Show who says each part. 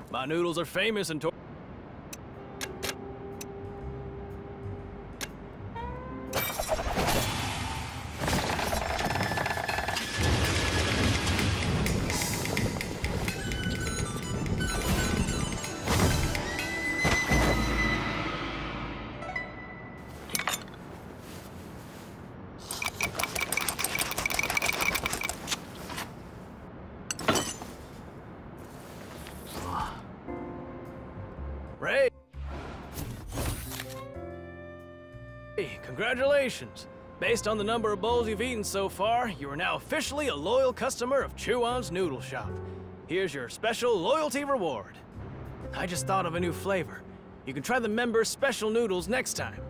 Speaker 1: My noodles are famous in Ray! Hey, congratulations! Based on the number of bowls you've eaten so far, you are now officially a loyal customer of Chew-On's Noodle Shop. Here's your special loyalty reward. I just thought of a new flavor. You can try the members' special noodles next time.